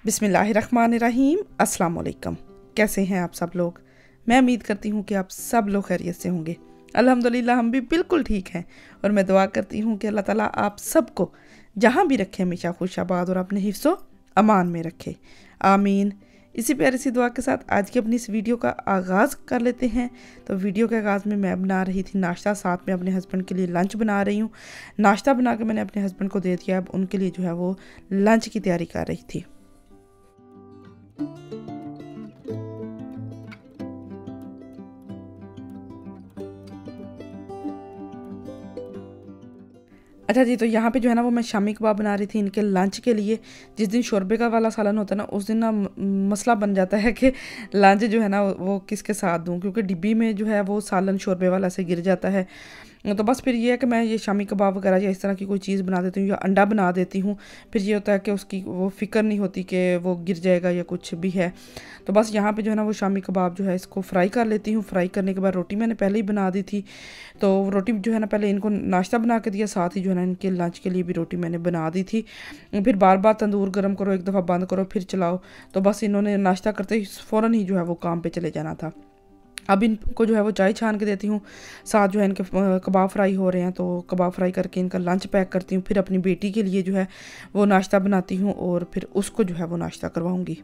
बिस्मिल्लाहिर्रहमानिर्रहीम। अस्सलाम वालेकुम। कैसे हैं आप सब लोग? मैं उम्मीद करती हूँ कि आप सब लोग खैरियत से होंगे। अल्हम्दुलिल्लाह हम भी बिल्कुल ठीक हैं और मैं दुआ करती हूँ कि अल्लाह ताला आप सबको जहाँ भी रखे हमेशा खुशाबाद और अपने हिफ्ज़ो अमान में रखे, आमीन। इसी प्यारी सी दुआ के साथ आज की अपनी इस वीडियो का आगाज़ कर लेते हैं। तो वीडियो के आगाज़ में मैं बना रही थी नाश्ता, साथ में अपने हस्बैंड के लिए लंच बना रही हूँ। नाश्ता बना के मैंने अपने हस्बैंड को दे दिया, अब उनके लिए जो है वो लंच की तैयारी कर रही थी। अच्छा जी, तो यहाँ पे जो है ना वो मैं शामी कबाब बना रही थी इनके लंच के लिए। जिस दिन शोरबे का वाला सालन होता है ना, उस दिन ना मसला बन जाता है कि लंच जो है ना वो किसके साथ दूँ, क्योंकि डिब्बी में जो है वो सालन शोरबे वाला से गिर जाता है। तो बस फिर ये है कि मैं ये शामी कबाब वगैरह या इस तरह की कोई चीज़ बना देती हूँ या अंडा बना देती हूँ। फिर ये होता है कि उसकी वो फ़िक्र नहीं होती कि वो गिर जाएगा या कुछ भी है। तो बस यहाँ पे जो है ना वो शामी कबाब जो है इसको फ्राई कर लेती हूँ। फ्राई करने के बाद रोटी मैंने पहले ही बना दी थी, तो रोटी जो है ना पहले इनको नाश्ता बना के दिया, साथ ही जो है ना इनके लंच के लिए भी रोटी मैंने बना दी थी। फिर बार बार तंदूर गर्म करो, एक दफ़ा बंद करो, फिर चलाओ। तो बस इन्होंने नाश्ता करते ही फ़ौरन ही जो है वो काम पे चले जाना था। अब इनको जो है वो चाय छान के देती हूँ, साथ जो है इनके कबाब फ्राई हो रहे हैं, तो कबाब फ्राई करके इनका लंच पैक करती हूँ। फिर अपनी बेटी के लिए जो है वो नाश्ता बनाती हूँ और फिर उसको जो है वो नाश्ता करवाऊँगी।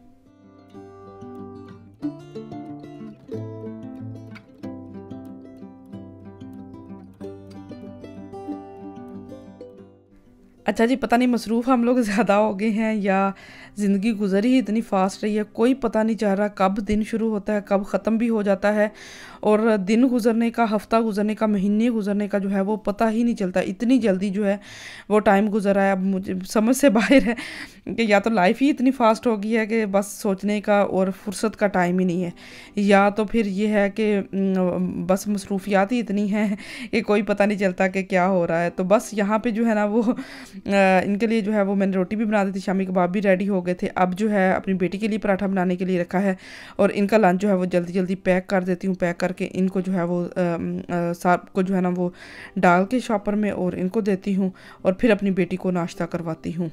अच्छा जी, पता नहीं मसरूफ़ हम लोग ज़्यादा हो गए हैं या ज़िंदगी गुजर ही इतनी फ़ास्ट रही है, कोई पता नहीं चल रहा कब दिन शुरू होता है कब ख़त्म भी हो जाता है। और दिन गुजरने का, हफ़्ता गुजरने का, महीने गुजरने का जो है वो पता ही नहीं चलता। इतनी जल्दी जो है वो टाइम गुजर रहा है, अब मुझे समझ से बाहर है कि या तो लाइफ ही इतनी फ़ास्ट हो गई है कि बस सोचने का और फुर्सत का टाइम ही नहीं है, या तो फिर ये है कि बस मसरूफियात ही इतनी हैं कि कोई पता नहीं चलता कि क्या हो रहा है। तो बस यहाँ पे जो है ना वो इनके लिए जो है वो मैंने रोटी भी बना दी थी, शामी कबाब भी रेडी हो गए थे। अब जो है अपनी बेटी के लिए पराठा बनाने के लिए रखा है और इनका लंच जो है वो जल्दी जल्दी पैक कर देती हूँ। पैक करके इनको जो है वो साथ को जो है ना वो डाल के शॉपर में और इनको देती हूँ और फिर अपनी बेटी को नाश्ता करवाती हूँ।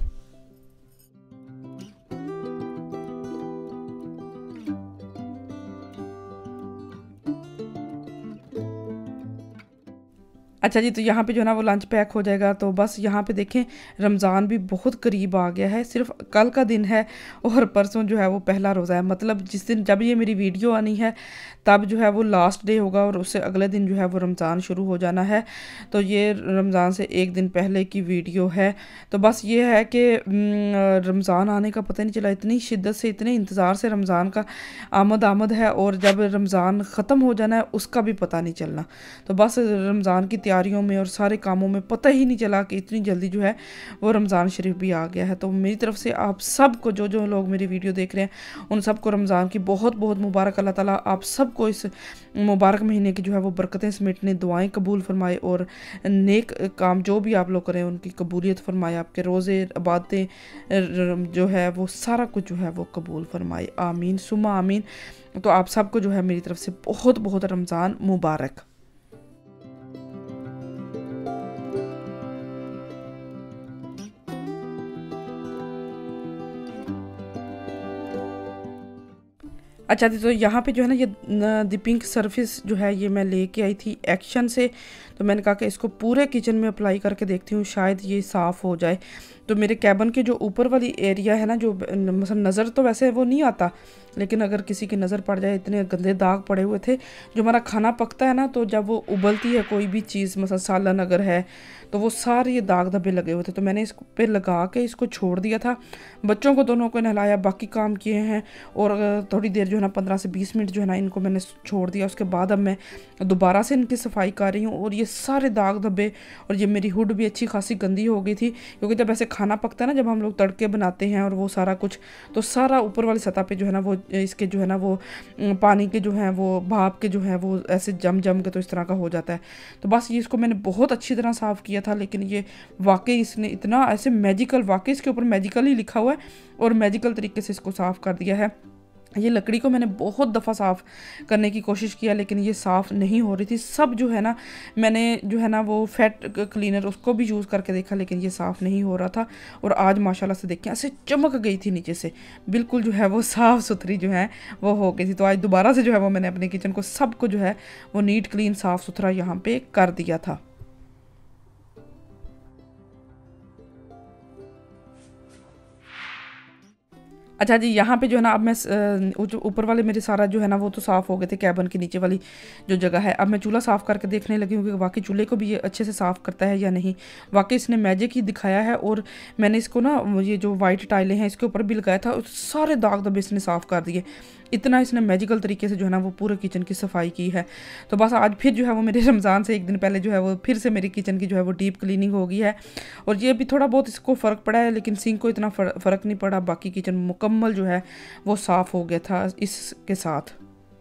अच्छा जी, तो यहाँ पे जो है ना वो लंच पैक हो जाएगा। तो बस यहाँ पे देखें रमज़ान भी बहुत करीब आ गया है, सिर्फ कल का दिन है और परसों जो है वो पहला रोज़ा है। मतलब जिस दिन जब ये मेरी वीडियो आनी है तब जो है वो लास्ट डे होगा और उससे अगले दिन जो है वो रमज़ान शुरू हो जाना है। तो ये रमज़ान से एक दिन पहले की वीडियो है। तो बस ये है कि रमज़ान आने का पता नहीं चला, इतनी शिद्दत से, इतने इंतज़ार से रमज़ान का आमद है और जब रमज़ान ख़त्म हो जाना है उसका भी पता नहीं चलना। तो बस रमज़ान की तैयारियों में और सारे कामों में पता ही नहीं चला कि इतनी जल्दी जो है वो रमज़ान शरीफ भी आ गया है। तो मेरी तरफ से आप सबको, जो जो लोग मेरी वीडियो देख रहे हैं, उन सबको रमज़ान की बहुत बहुत मुबारक। अल्लाह ताला आप सबको इस मुबारक महीने की जो है वो बरकतें समेटने, दुआएं कबूल फरमाए और नेक काम जो भी आप लोग करें उनकी कबूलियत फरमाए। आपके रोज़े, इबादतें जो है वो सारा कुछ जो है वो कबूल फरमाए, आमीन सुमा आमीन। तो आप सबको जो है मेरी तरफ से बहुत बहुत रमज़ान मुबारक। अच्छा जी, तो यहाँ पे जो है ना ये द पिंक सरफेस जो है ये मैं लेके आई थी एक्शन से। तो मैंने कहा कि इसको पूरे किचन में अप्लाई करके देखती हूँ, शायद ये साफ़ हो जाए। तो मेरे कैबिन के जो ऊपर वाली एरिया है ना, जो मतलब नज़र तो वैसे वो नहीं आता, लेकिन अगर किसी की नज़र पड़ जाए, इतने गंदे दाग पड़े हुए थे। जो हमारा खाना पकता है ना, तो जब वो उबलती है कोई भी चीज़, मतलब सालन अगर है, तो वो सारे ये दाग धब्बे लगे हुए थे। तो मैंने इस पे लगा के इसको छोड़ दिया था, बच्चों को दोनों को नहलाया, बाकी काम किए हैं और थोड़ी देर जो है ना 15 से 20 मिनट जो है ना इनको मैंने छोड़ दिया। उसके बाद अब मैं दोबारा से इनकी सफाई कर रही हूँ और ये सारे दाग धब्बे और ये मेरी हुड भी अच्छी खासी गंदी हो गई थी, क्योंकि जब ऐसे खाना पकता है ना, जब हम लोग तड़के बनाते हैं और वो सारा कुछ, तो सारा ऊपर वाली सतह पे जो है ना वो इसके जो है ना वो पानी के जो है वो भाप के जो है वो ऐसे जम के तो इस तरह का हो जाता है। तो बस ये इसको मैंने बहुत अच्छी तरह साफ़ किया था, लेकिन ये वाकई इसने इतना ऐसे मैजिकल, वाकई इसके ऊपर मैजिकल ही लिखा हुआ है और मैजिकल तरीके से इसको साफ़ कर दिया है। ये लकड़ी को मैंने बहुत दफ़ा साफ़ करने की कोशिश किया, लेकिन ये साफ़ नहीं हो रही थी। सब जो है ना, मैंने जो है ना वो फैट क्लीनर उसको भी यूज़ करके देखा, लेकिन ये साफ़ नहीं हो रहा था। और आज माशाल्लाह से देखें ऐसे चमक गई थी नीचे से, बिल्कुल जो है वो साफ़ सुथरी जो है वो हो गई थी। तो आज दोबारा से जो है वो मैंने अपने किचन को सबको जो है वो नीट क्लीन साफ़ सुथरा यहाँ पर कर दिया था। अच्छा जी, यहाँ पे जो है ना अब मैं जो ऊपर वाले मेरे सारा जो है ना वो तो साफ़ हो गए थे, कैबिन की नीचे वाली जो जगह है। अब मैं चूल्हा साफ़ करके देखने लगी हूँ कि वाकई चूल्हे को भी ये अच्छे से साफ़ करता है या नहीं। वाकई इसने मैजिक ही दिखाया है। और मैंने इसको ना ये जो वाइट टाइलें हैं इसके ऊपर भी लगाया था, सारे दाग धब्बे इसने साफ़ कर दिए। इतना इसने मैजिकल तरीके से जो है ना वो पूरे किचन की सफाई की है। तो बस आज फिर जो है वो मेरे रमज़ान से एक दिन पहले जो है वो फिर से मेरी किचन की जो है वो डीप क्लीनिंग हो गई है। और ये भी थोड़ा बहुत इसको फ़र्क पड़ा है, लेकिन सिंक को इतना फ़र्क नहीं पड़ा। बाकी किचन मुकम्मल जो है वो साफ़ हो गया था इसके साथ।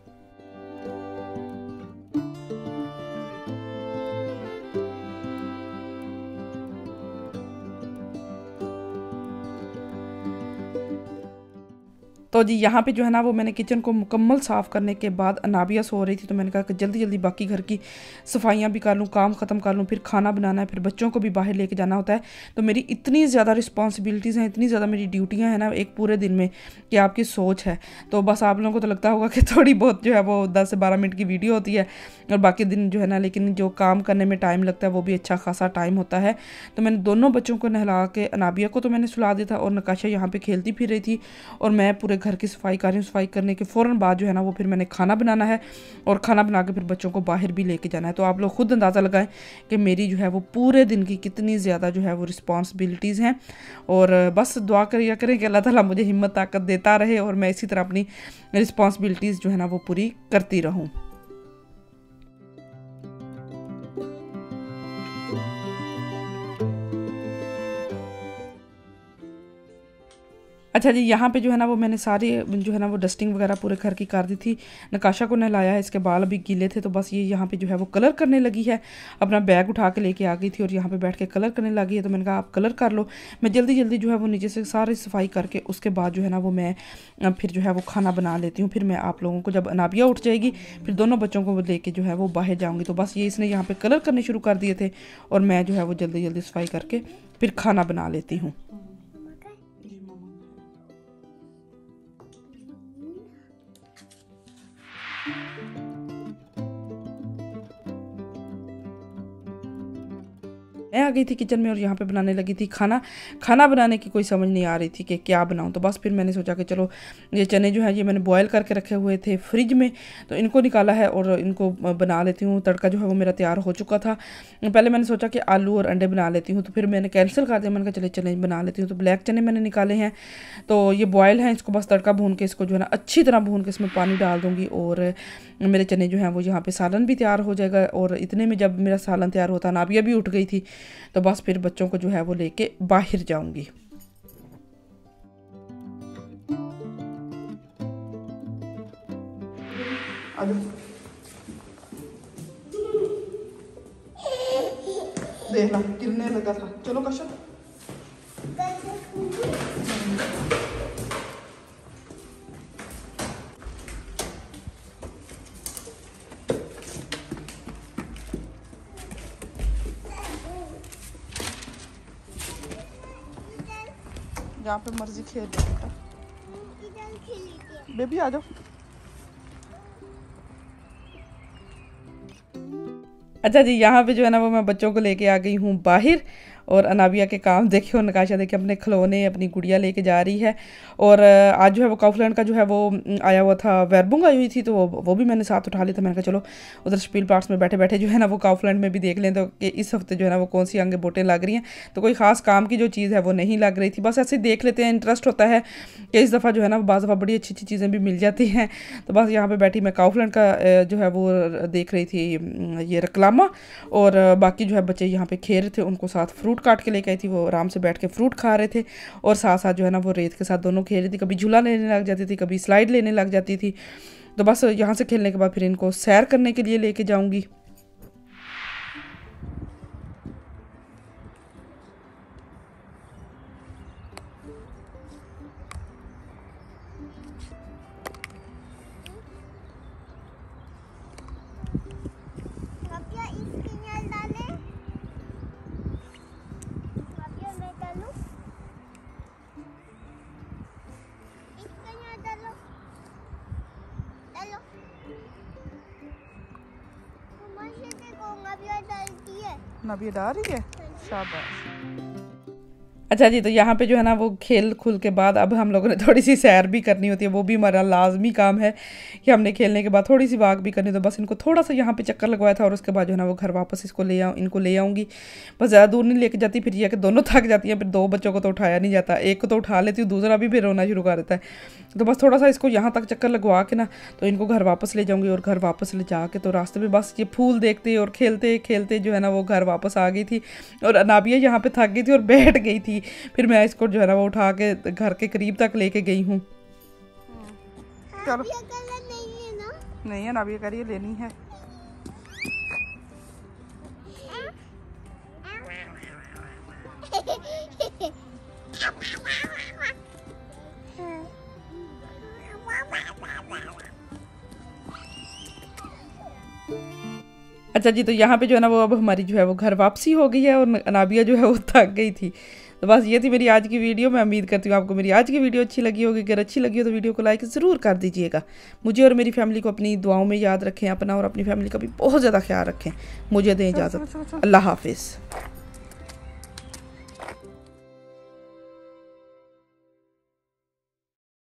तो जी यहाँ पे जो है ना वो मैंने किचन को मुकम्मल साफ़ करने के बाद अनाबिया सो रही थी, तो मैंने कहा कि जल्दी जल्दी बाकी घर की सफाइयाँ भी कर लूँ, काम ख़त्म कर लूँ, फिर खाना बनाना है, फिर बच्चों को भी बाहर लेके जाना होता है। तो मेरी इतनी ज़्यादा रिस्पॉन्सिबिलिटीज़ हैं, इतनी ज़्यादा मेरी ड्यूटियाँ हैं ना एक पूरे दिन में, कि आपकी सोच है। तो बस आप लोगों को तो लगता होगा कि थोड़ी बहुत जो है वो 10 से 12 मिनट की वीडियो होती है और बाकी दिन जो है ना, लेकिन जो काम करने में टाइम लगता है वो भी अच्छा खासा टाइम होता है। तो मैंने दोनों बच्चों को नहला के, अनाबिया को तो मैंने सुला दिया था और नकाशा यहाँ पे खेलती फिर रही थी, और मैं पूरे घर की सफाई कर रही हूँ। सफाई करने के फ़ौरन बाद जो है ना वो फिर मैंने खाना बनाना है, और खाना बना के फिर बच्चों को बाहर भी लेके जाना है। तो आप लोग खुद अंदाज़ा लगाएं कि मेरी जो है वो पूरे दिन की कितनी ज़्यादा जो है वो रिस्पॉन्सिबिलिटीज़ हैं। और बस दुआ करिए करें कि अल्लाह ताला मुझे हिम्मत ताकत देता रहे और मैं इसी तरह अपनी रिस्पॉन्सिबिलिटीज़ जो है ना वो पूरी करती रहूँ। अच्छा जी, यहाँ पे जो है ना वो मैंने सारी जो है ना वो डस्टिंग वगैरह पूरे घर की कर दी थी। नकाशा को नहलाया है, इसके बाल अभी गीले थे, तो बस ये यहाँ पे जो है वो कलर करने लगी है। अपना बैग उठा के लेके आ गई थी और यहाँ पे बैठ के कलर करने लगी है। तो मैंने कहा आप कलर कर लो, मैं जल्दी जल्दी जो है वो नीचे से सारी सफाई करके उसके बाद जो है ना वो मैं फिर जो है वो खाना बना लेती हूँ। फिर मैं आप लोगों को, जब अनाबिया उठ जाएगी, फिर दोनों बच्चों को लेके जो है वो बाहर जाऊँगी। तो बस ये इसने यहाँ पर कलर करने शुरू कर दिए थे और मैं जो है वो जल्दी जल्दी सफाई करके फिर खाना बना लेती हूँ। मैं आ गई थी किचन में और यहाँ पे बनाने लगी थी खाना। खाना बनाने की कोई समझ नहीं आ रही थी कि क्या बनाऊँ। तो बस फिर मैंने सोचा कि चलो ये चने जो है ये मैंने बॉयल करके रखे हुए थे फ्रिज में, तो इनको निकाला है और इनको बना लेती हूँ। तड़का जो है वो मेरा तैयार हो चुका था। पहले मैंने सोचा कि आलू और अंडे बना लेती हूँ, तो फिर मैंने कैंसिल कर दिया। मैंने कहा चले चने बना लेती हूँ। तो ब्लैक चने मैंने निकाले हैं, तो ये बॉयल हैं। इसको बस तड़का भून के, इसको जो है ना अच्छी तरह भून के इसमें पानी डाल दूँगी और मेरे चने जो हैं वो यहाँ पे सालन भी तैयार हो जाएगा। और इतने में जब मेरा सालन तैयार होता, नाबिया भी उठ गई थी, तो बस फिर बच्चों को जो है वो लेके बाहर जाऊंगी। देख ला गिरने लगा था। चलो कशा जहाँ पे मर्जी खेल लो बेटा। बेबी आ जाओ। अच्छा जी, यहाँ पे जो है ना वो मैं बच्चों को लेके आ गई हूँ बाहर। और अनाबिया के काम देखिए और नकाशा देखिए, अपने खिलौने अपनी गुड़िया लेके जा रही है। और आज जो है वो काउफलैंड का जो है वो आया हुआ था, वेरबुंग आई हुई थी, तो वो भी मैंने साथ उठा लिया था। मैंने कहा चलो उधर स्पील पार्ट्स में बैठे बैठे जो है ना वो काउफलैंड में भी देख लें, तो कि इस हफ्ते जो है ना वो कौन सी आगे बोटें लग रही हैं। तो कोई ख़ास काम की जो चीज़ है वो नहीं लग रही थी, बस ऐसे देख लेते हैं। इंटरेस्ट होता है कि इस दफ़ा जो है ना बाज़ दफ़ा बड़ी अच्छी अच्छी चीज़ें भी मिल जाती हैं। तो बस यहाँ पर बैठी मैं काउफलैंड का जो है वो देख रही थी, ये रकलामा। और बाकी जो है बच्चे यहाँ पे खेल रहे थे, उनको साथ फ्रूट काट के लेके आई थी, वो आराम से बैठ के फ्रूट खा रहे थे। और साथ साथ जो है ना वो रेत के साथ दोनों खेल रही थी, कभी झूला लेने लग जाती थी, कभी स्लाइड लेने लग जाती थी। तो बस यहाँ से खेलने के बाद फिर इनको सैर करने के लिए लेके जाऊँगी। नाबिया डा रही है, शाबाश। अच्छा जी, तो यहाँ पे जो है ना वो खेल खुल के बाद अब हम लोगों ने थोड़ी सी सैर भी करनी होती है, वो भी हमारा लाजमी काम है कि हमने खेलने के बाद थोड़ी सी वाक भी करनी। तो बस इनको थोड़ा सा यहाँ पे चक्कर लगवाया था और उसके बाद जो है ना वो घर वापस इनको ले आऊँगी। बस ज़्यादा दूर नहीं लेके जाती, फिर यह कि दोनों थक जाती हैं, फिर दो बच्चों को तो उठाया नहीं जाता, एक को तो उठा लेती हूँ, दूसरा भी फिर रोना शुरू कर देता है। तो बस थोड़ा सा इसको यहाँ तक चक्कर लगवा के ना तो इनको घर वापस ले जाऊँगी। और घर वापस ले जा के तो रास्ते में बस ये फूल देखते और खेलते खेलते जो है ना वो घर वापस आ गई थी। और नाबिया यहाँ पे थक गई थी और बैठ गई थी। फिर मैं इसको जो है ना वो उठा के घर के करीब तक लेके गई हूँ। चलो नहीं है नाबिया कह रही है लेनी है। अच्छा जी, तो यहाँ पे जो है ना वो अब हमारी जो है वो घर वापसी हो गई है और नाबिया जो है वो थक गई थी। तो बस ये थी मेरी आज की वीडियो। मैं उम्मीद करती हूँ आपको मेरी आज की वीडियो अच्छी लगी होगी। अगर अच्छी लगी हो तो वीडियो को लाइक ज़रूर कर दीजिएगा। मुझे और मेरी फैमिली को अपनी दुआओं में याद रखें, अपना और अपनी फैमिली का भी बहुत ज़्यादा ख्याल रखें। मुझे दें इजाज़त, अल्लाह हाफिज़।